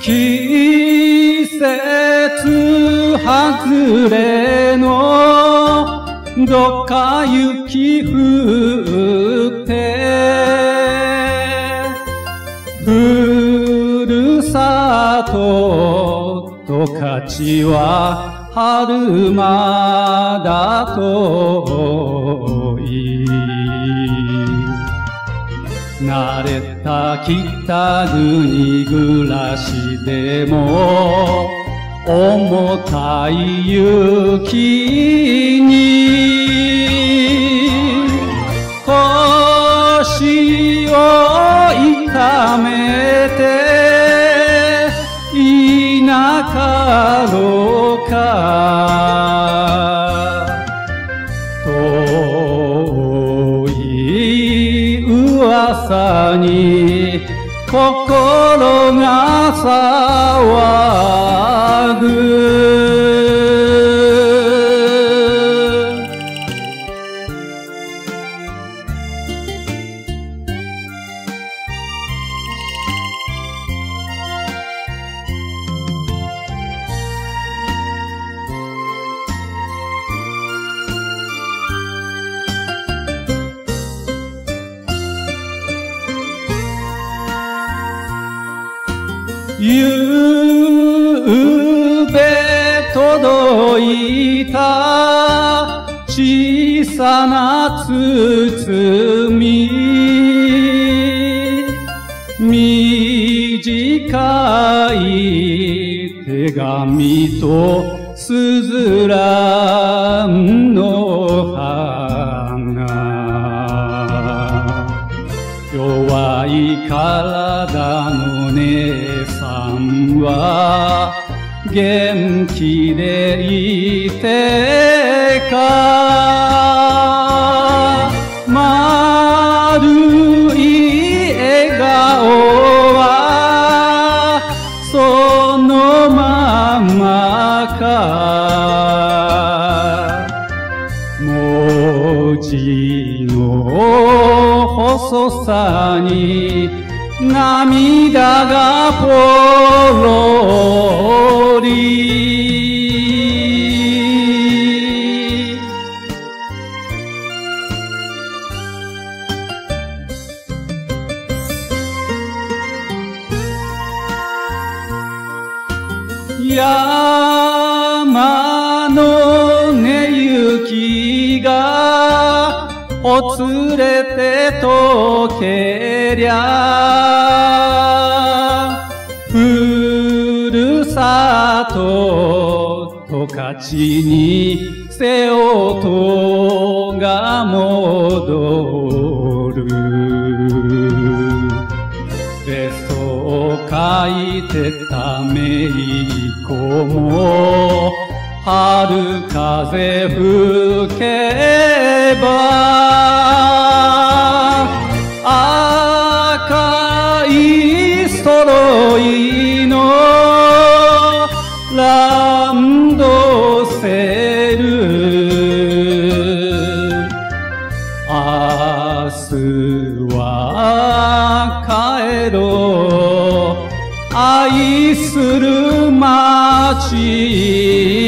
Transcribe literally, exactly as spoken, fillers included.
季節外れのどっか雪降ってふるさと十勝は春まだ遠い慣れた北国暮らしでも重たい雪に腰を痛めていなかろうか遠い噂に心が騒ぐゆうべ届いた小さな包み短い手紙とすずらんの花弱い体の姉さんは元気でいてか丸い笑顔はそのままか文字の細さに涙がぽろり山の根雪がほつれて溶けりゃふるさと十勝に瀬音が戻るベストを書いてためいっ子も春風吹けば赤いストロイのランドセル明日は帰ろう愛する街